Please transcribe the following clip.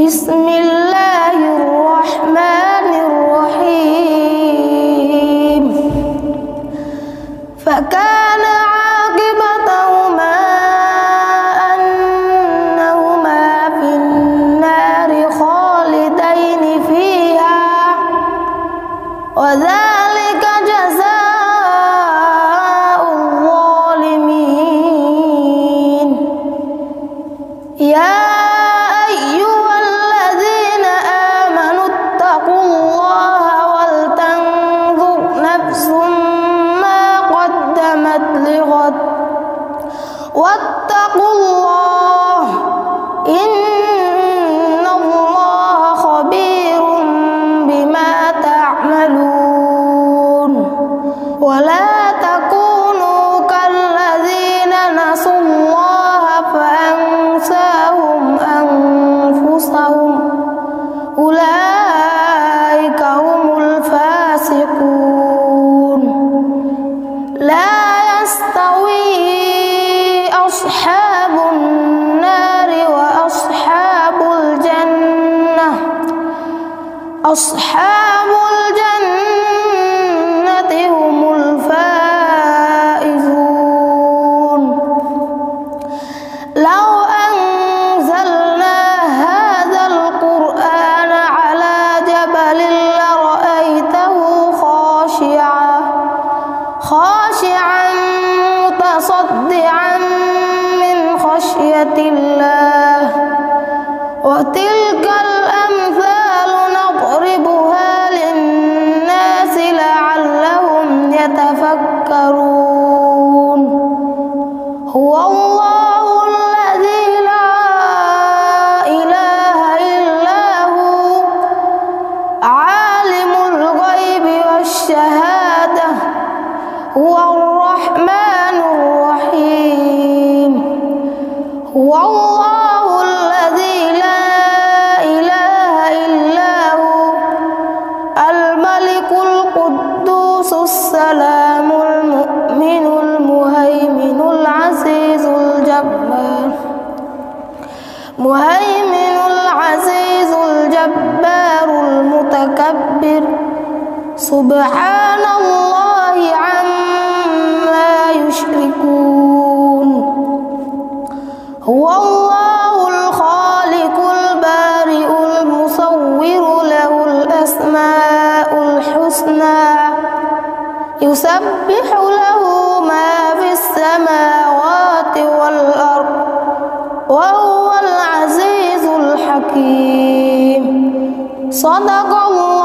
بسم الله الرحمن الرحيم. فكان عاقبتهما أنهما في النار خالدين فيها وذلك جزاء الظالمين. يا أيها الذين آمنوا اتقوا الله ولتنظر نفس ما قدمت لغد واتقوا الله إن الله خبير بما تعملون. ولا تكونوا كالذين نسوا الله فأنساهم أنفسهم أولئك هم الفاسقون. لا يستوي أصحاب النار وأصحاب الجنة أصحاب الجنة هم الفائزون. لو أنزلنا هذا القرآن على جبل لرأيته خاشعا متصدعا من خشية الله. وتلك الأمثال نضربها للناس لعلهم يتفكرون. هو الله الذي لا إله إلا هو عالم الغيب والشهادة هو الرحمن الرحيم. هو الله الذي لا إله إلا هو الملك القدوس السلام المؤمن المهيمن العزيز الجبار المتكبر سبحان الله عما يشركون. هو الله الخالق البارئ المصور له الأسماء الحسنى يسبح له ما في السماوات والأرض وهو العزيز الحكيم. صدق الله.